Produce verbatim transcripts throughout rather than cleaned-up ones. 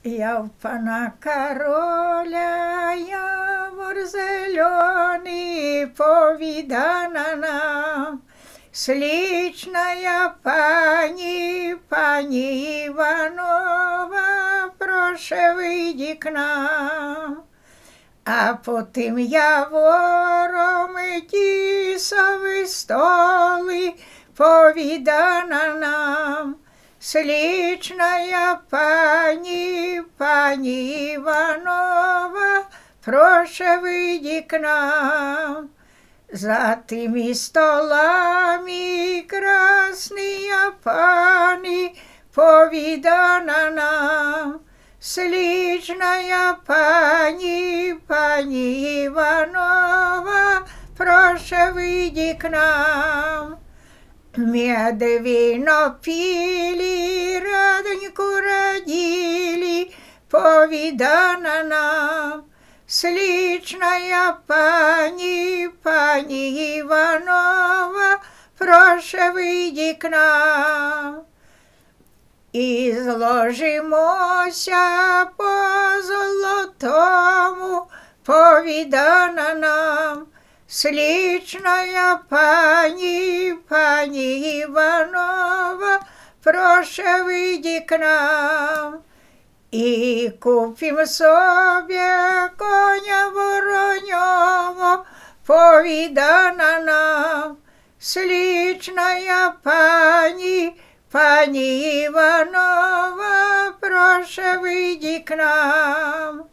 Я в пана Кароля, явор зеленый, повидана нам. Сличная пані, пані Іванова, проше вийди к нам. А по тим явором тісові столи, повідана нам. Сличная пані, пані Іванова, проше вийди к нам. За тими столами красные пани, повидана нам. Сличная пані, пані Иванова, проше выйди к нам. Мед вино пили, радоньку родили, повидана нам. Сличная пані, пані Іванова, проше вийди к нам. І зложимося по золотому, повідана нам. Сличная пані, пані Іванова, проше вийди к нам. І купим собі коня воронього, повідана нам. Сличная пані, пані Іванова, проше вийди к нам.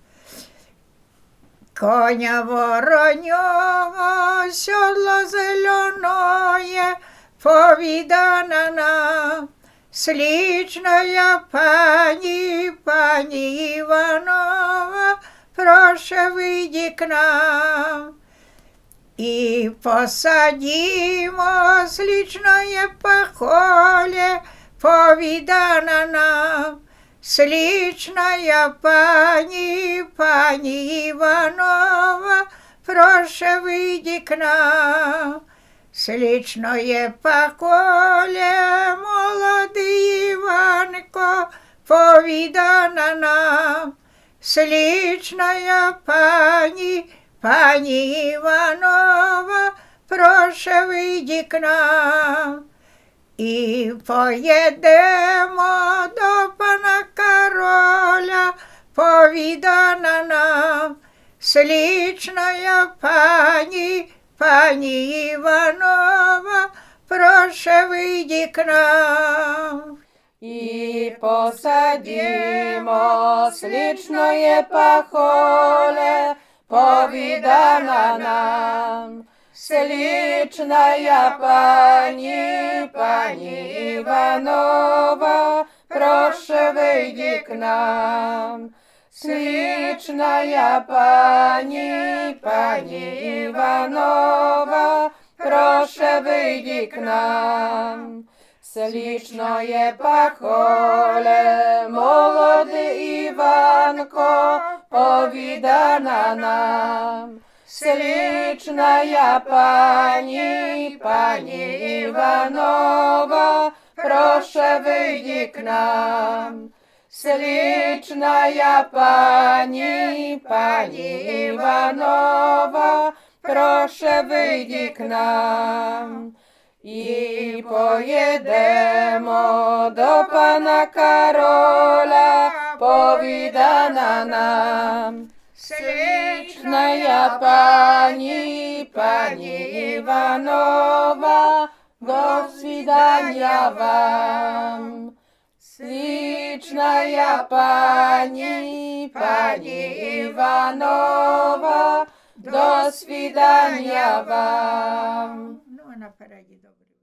Коня воронього, сьодло зеленое, повідана нам. Сличная пані, пані Іванова, проше вийди к нам. І посадимо сличное пахоле, повідана нам. Сличная пані, пані Іванова, проше вийди к нам. Сличное поколе, молодий Іванко, повідана нам. Сличная пані, пані Іванова, проше вийди к нам. І поїдемо до пана Кароля, повідана нам. Сличная пані, пані Іванова, проше вийди к нам. І посадимо сличное пахоле, повідана нам. Сличная пані, пані Іванова, проше вийди к нам. Сличная пані, пані Іванова, проше вийди к нам. Сличное пахоле, молодий Іванко, повідана нам. Сличная пані, пані Іванова, проше вийди к нам. Сличная пані, пані Іванова, проше вийди к нам. І поїдемо до пана Кароля, повідана нам. Сличная пані, пані Іванова, до свидания вам. Сличная пані, пані Іванова, до свидания вам. Ну, а напереді добре.